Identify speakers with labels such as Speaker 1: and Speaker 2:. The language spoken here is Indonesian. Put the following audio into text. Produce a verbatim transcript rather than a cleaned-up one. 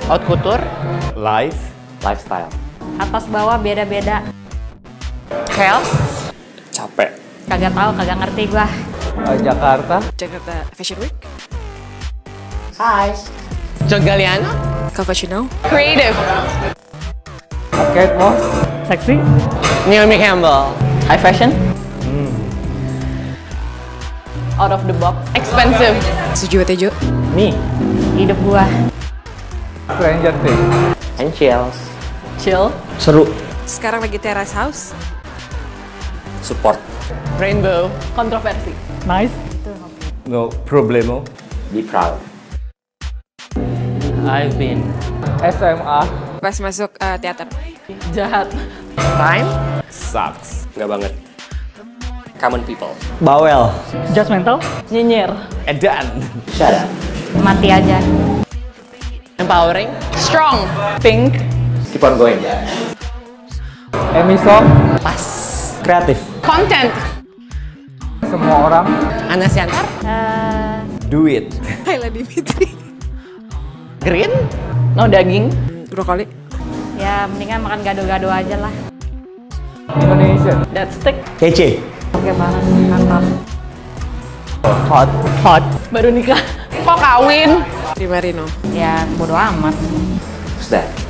Speaker 1: Haute couture.
Speaker 2: Life.
Speaker 1: Lifestyle.
Speaker 3: Atas bawah beda-beda.
Speaker 1: Health.
Speaker 2: Capek.
Speaker 3: Kagak tahu, kagak ngerti gua.
Speaker 2: Uh, Jakarta.
Speaker 4: Jakarta Fashion Week.
Speaker 1: Hi. Jogaliano.
Speaker 4: Cappuccino.
Speaker 1: Creative.
Speaker 2: Arcade Moss.
Speaker 5: Seksi.
Speaker 1: Naomi Campbell. High fashion. Out of the box. Expensive.
Speaker 4: Sujiwo Tejo.
Speaker 2: Me.
Speaker 3: Hidup gua.
Speaker 2: Stranger Things.
Speaker 1: And chill. Chill.
Speaker 2: Seru.
Speaker 4: Sekarang lagi Terrace House.
Speaker 2: Support.
Speaker 1: Rainbow. Kontroversi.
Speaker 5: Nice.
Speaker 2: No problemo.
Speaker 1: Be proud.
Speaker 5: I've been.
Speaker 2: S M A.
Speaker 4: Pas masuk uh, teater.
Speaker 1: Jahat. Crime.
Speaker 2: Sucks.
Speaker 6: Nggak banget. Common people.
Speaker 2: Bawel.
Speaker 5: Judgmental.
Speaker 1: Nyinyir.
Speaker 2: Edan.
Speaker 1: Shut up.
Speaker 3: Mati aja.
Speaker 1: Empowering. Strong. Pink.
Speaker 6: Keep on going.
Speaker 2: Emisom.
Speaker 1: Pas.
Speaker 2: Kreatif.
Speaker 1: Content.
Speaker 2: Semua orang.
Speaker 1: Ana Siantar.
Speaker 3: Eh,
Speaker 2: Do it.
Speaker 4: Hayla Dimitri.
Speaker 1: Green. No daging.
Speaker 4: Brokoli.
Speaker 3: ya mendingan makan gado-gado aja lah.
Speaker 2: Indonesian.
Speaker 1: That stick.
Speaker 2: Kece.
Speaker 3: Oke banget, mantap.
Speaker 2: Hot. Hot.
Speaker 1: Baru nikah. Kok kawin?
Speaker 4: Primarino.
Speaker 3: Ya bodo amat.
Speaker 6: Who's that?